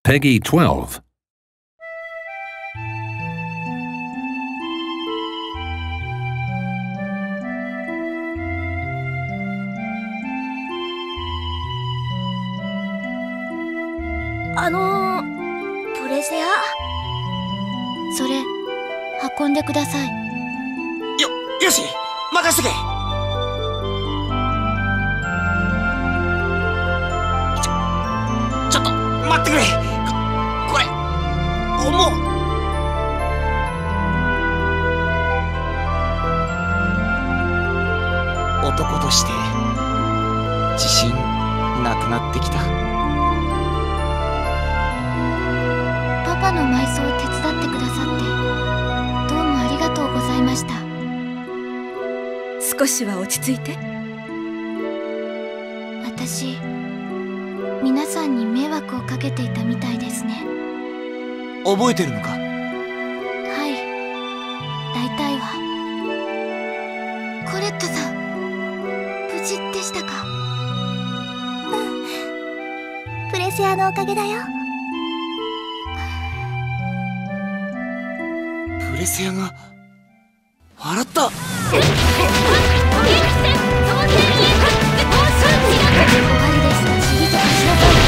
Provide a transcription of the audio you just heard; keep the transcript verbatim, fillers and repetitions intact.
Peggy twelve. あのー、プレセア？ それ運んでください。 よ、よし、任せとけ。ちょ、ちょっと待ってくれ。こ、これ重っ。男として自信なくなってきた。 パパの埋葬を手伝ってくださってどうもありがとうございました。 少しは落ち着いて。 私、皆さんに迷惑をかけていたみたいですね。 覚えてるのか？ はい、大体は。コレットさん、無事でしたか？ うん、プレセアのおかげだよ。 プレセアが笑った。 終わりです。静かにしなさい。